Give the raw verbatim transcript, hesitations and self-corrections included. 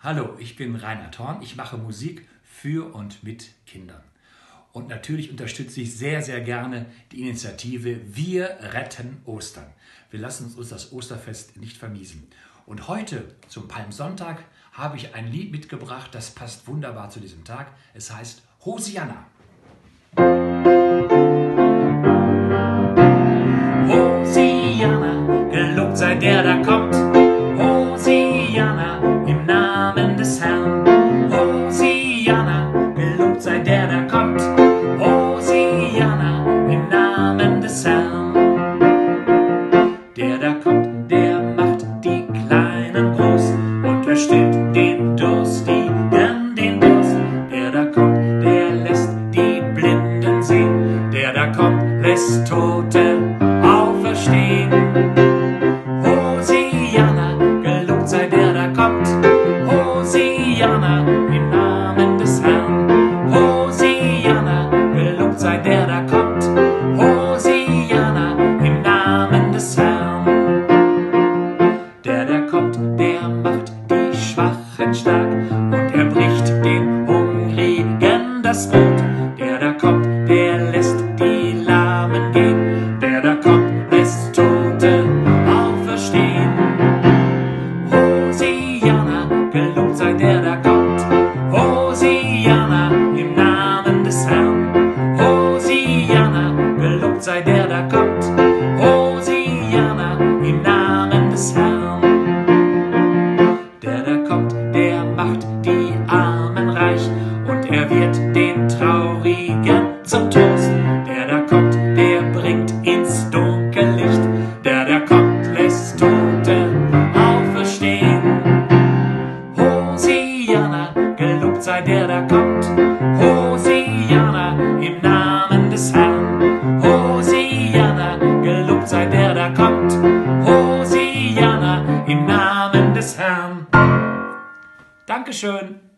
Hallo, ich bin Rainer Thorn. Ich mache Musik für und mit Kindern. Und natürlich unterstütze ich sehr, sehr gerne die Initiative Wir retten Ostern. Wir lassen uns das Osterfest nicht vermiesen. Und heute, zum Palmsonntag, habe ich ein Lied mitgebracht, das passt wunderbar zu diesem Tag. Es heißt Hosianna. Hosianna, gelobt sei der da kommt. Hosianna, im Namen des Herrn. Hosianna, gelobt sei der da kommt. Hosianna, im Namen des Herrn. Der da kommt, der macht die Kleinen groß und er stillt den Durstigen den Durst. Der da kommt, der lässt die Blinden sehen. Der da kommt, lässt Tote auferstehen. Hosianna, gelobt sei der da kommt. Hosianna, im Namen des Herrn. Hosianna, gelobt sei der da kommt. Hosianna, im Namen des Herrn. Der da kommt, der macht die Schwachen stark und er bricht den Hungrigen das Brot. Der da kommt, der lässt die Lahmen gehen. Der da kommt, lässt Tote auferstehen. Hosianna, gelobt sei der da kommt. Hosianna, im Namen des Herrn. Hosianna, gelobt sei der da kommt. Hosianna, im Namen des Herrn. Der da kommt, der macht die Armen reich und er wird den Traurigen zum Trost. Der da kommt, der bringt ins Dunkel Licht. Der da kommt, lässt Tote auferstehen. Hosianna, gelobt sei der da kommt. Hosianna, im Namen des Herrn. Hosianna, gelobt sei der da kommt. Hosianna, im Namen des Herrn. Dankeschön.